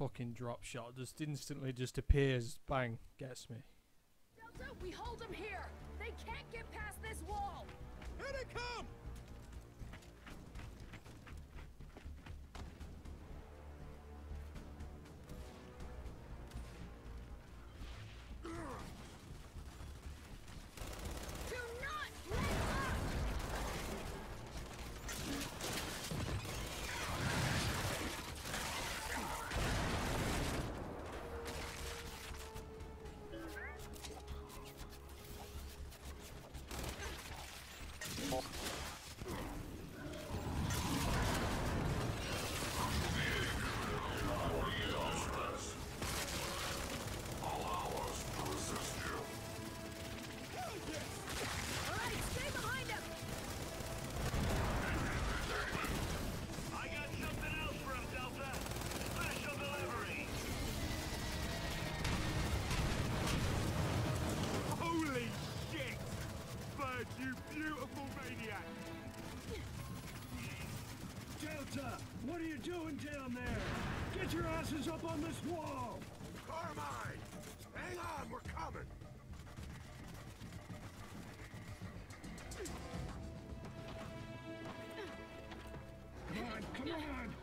fucking drop shot just instantly just appears, bang, gets me. Delta, we hold them here. They can't get past this wall. Here they come! Do not let up! All right, stay behind him. I got something else for him, Delta. Special delivery. Holy shit! Bird, you beautiful maniac! Delta, what are you doing down there? Get your asses up on this wall! Carmine! Hang on, we're coming! Come on, come on!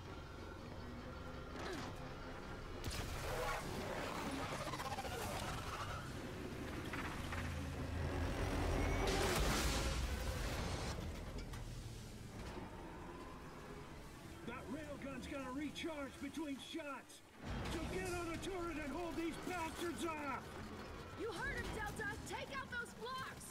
That railgun's gonna recharge between shots! So get on the turret and hold these bastards off! You heard him, Delta. Take out those blocks.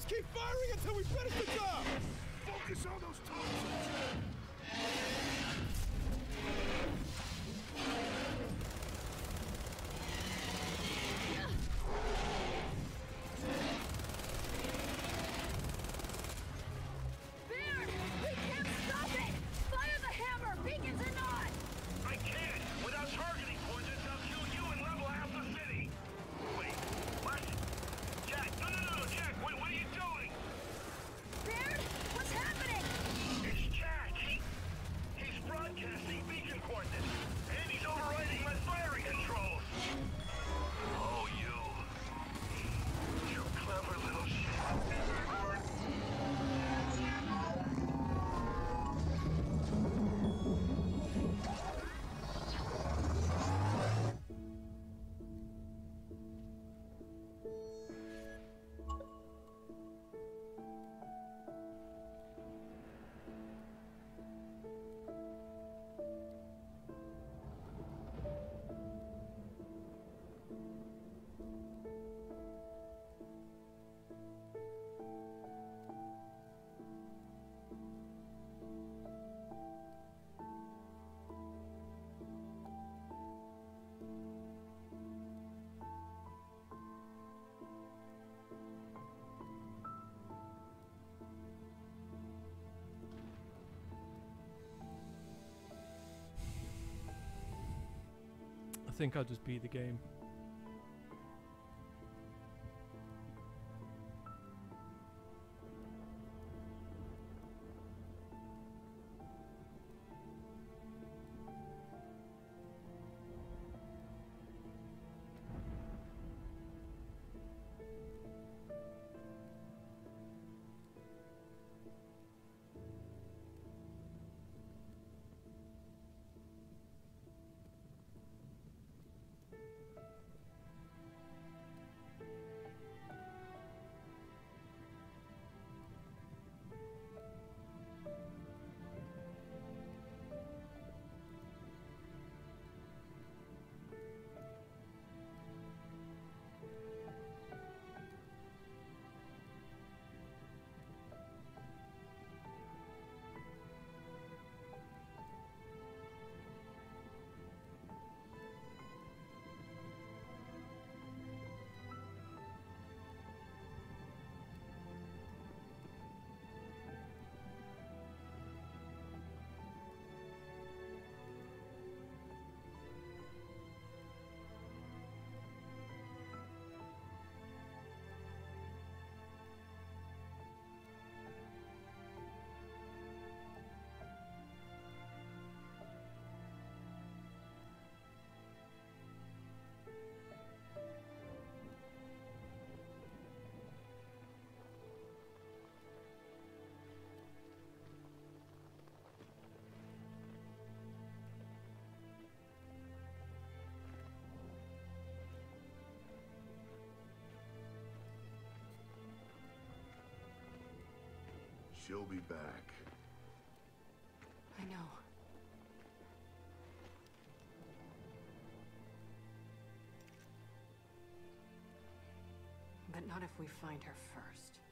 Just keep firing until we finish the job! Focus on those targets! Baird! We can't stop it! Fire the hammer, beacons or not! I can't! Without targeting points, I'll kill you and level half the city! Wait, what? Jack, no, Jack, what are you doing? Baird, what's happening? It's Jack! He's broadcasting beacon coordinates, and he's overriding my firing controls! Oh, you clever little shit. I think I'll just beat the game. She'll be back. I know. But not if we find her first.